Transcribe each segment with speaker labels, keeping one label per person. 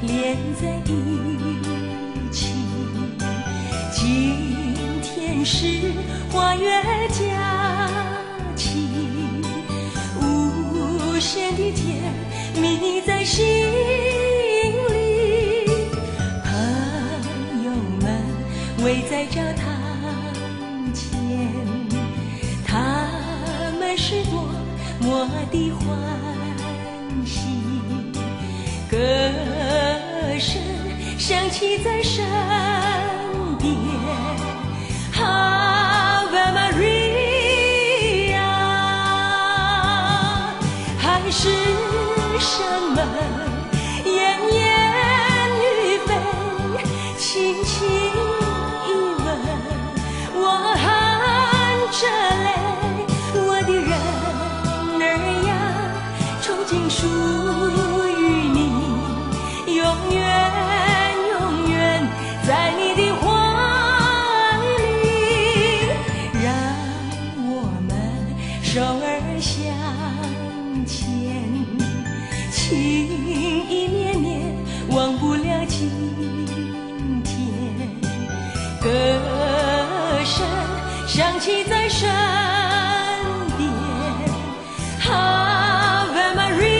Speaker 1: 连在一起。今天是花月佳期，无限的甜蜜在心里。朋友们围在教堂前，他们是多么的欢喜，歌声响起在身边。Ave Maria， 还是什么甜言蜜语，轻轻一吻，我含着泪，我的人儿呀，憧憬属于你，永远永远在你的怀里，让我们手儿相牵，情意绵绵，忘不了今天。歌声响起在身边，Ave Maria。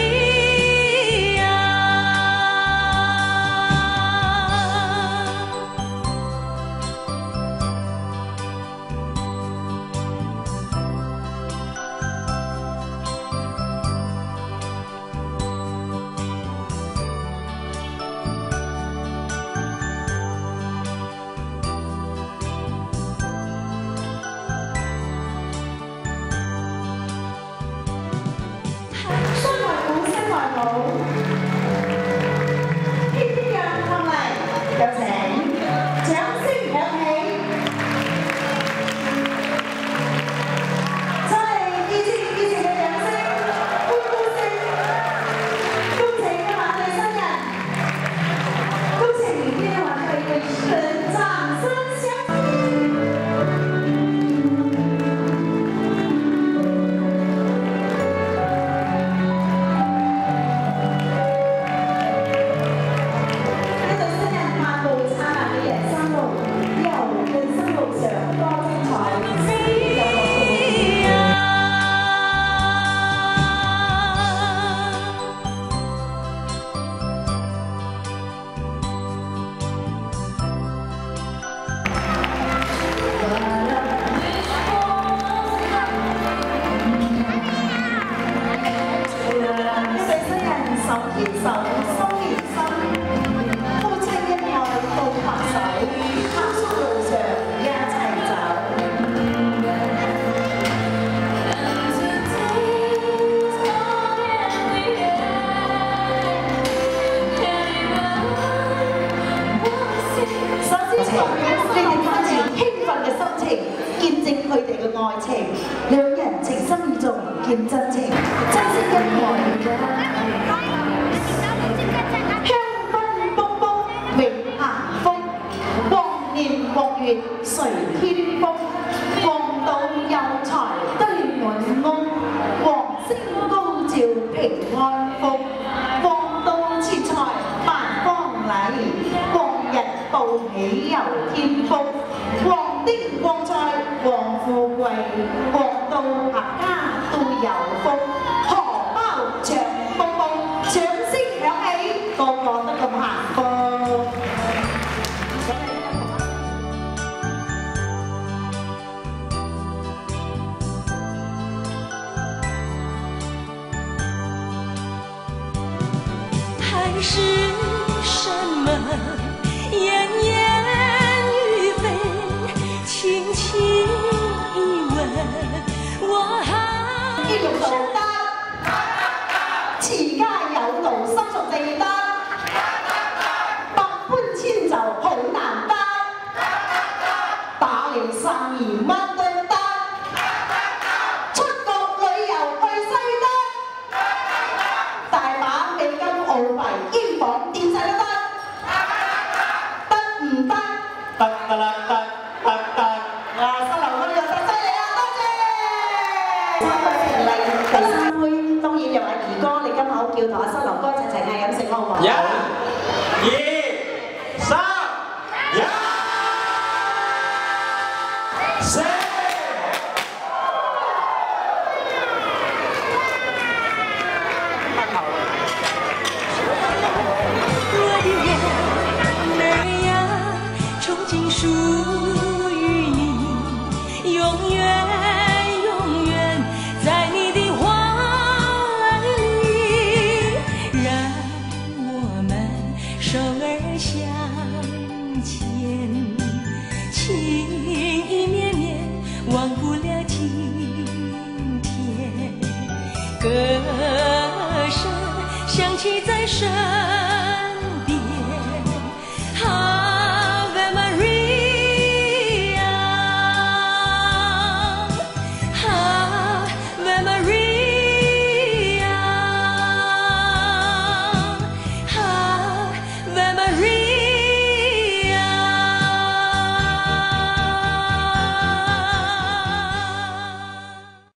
Speaker 2: 見真情，珍惜恩愛。香檳卜卜永幸福，旺年旺月誰添福？旺到有財堆滿屋，旺星高照平安福。旺到切財萬方禮，旺日報喜又添福。旺丁旺財旺富貴，旺到闔家都有福，荷包長蹦蹦，掌聲響起，個個都咁幸福。
Speaker 1: 还是什么言言语蜚，轻轻一吻，我还
Speaker 2: 一路做得，持家有道心屬地得，百般遷就好難得，打理生意乜都得，出國旅遊去西德，大把美金澳幣英鎊掂晒都得，得唔得？得㗎啦，得。啊，新樓嗰啲又得犀利啦，多謝！參加成例第三杯，當然由阿兒哥你今口叫同阿新樓哥一齊嗌飲食好唔好？
Speaker 1: 属于你，永远永远在你的怀里，让我们手儿相牵，情意绵绵，忘不了今天，歌声响起在身